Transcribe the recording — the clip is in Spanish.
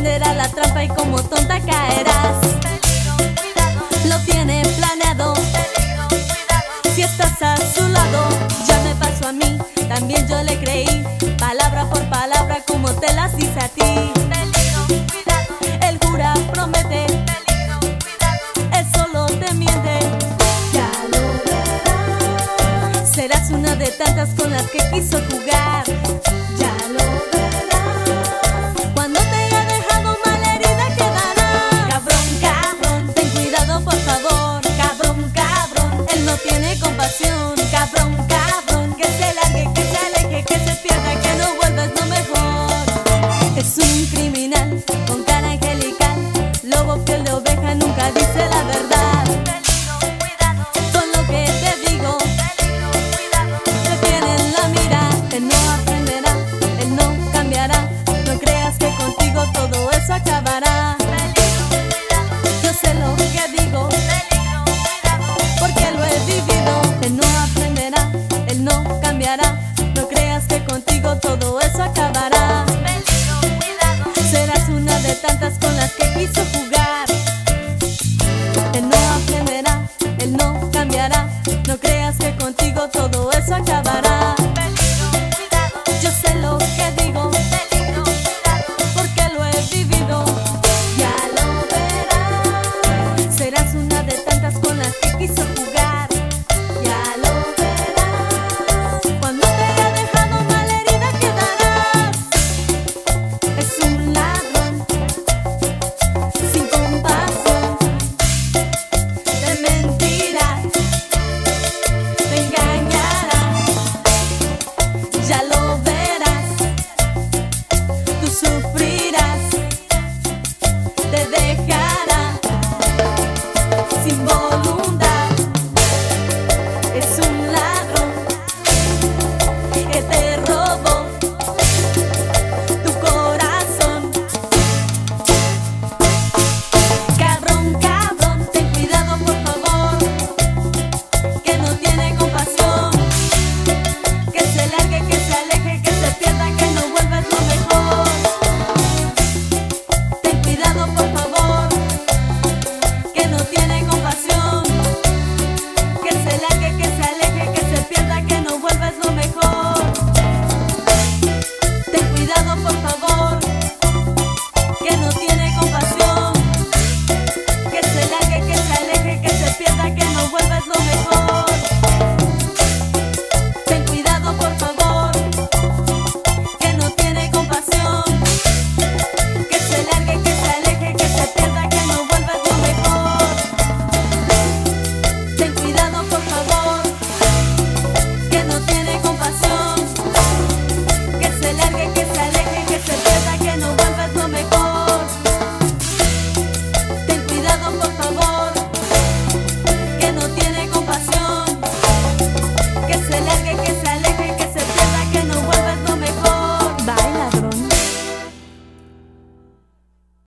tenderá la trampa y como tonta caerás. Lo tiene planeado. Si estás a su lado, ya me pasó a mí, también yo le creí, palabra por palabra como te las dice a ti. Él jura, promete, él solo te miente. Ya lo verás, serás una de tantas con las que quiso jugar. Ya lo verás, cuando te haya dejado malherida quedará. Cabrón, cabrón, ten cuidado por favor. Cabrón, cabrón, él no tiene compasión. Cabrón, cabrón, que se largue, que se aleje, que se pierda, que no vuelva, es lo mejor. Es un criminal con cara angelical, lobo piel de oveja, nunca dice la verdad. Con lo que te digo, te tiene en la mira. Él no aprenderá, él no cambiará. No creas que contigo todo eso acabará. Yo sé lo que digo, porque lo he vivido. Él no aprenderá, él no cambiará. No creas que contigo todo eso acabará. Serás una de tantas con las que quiso jugar.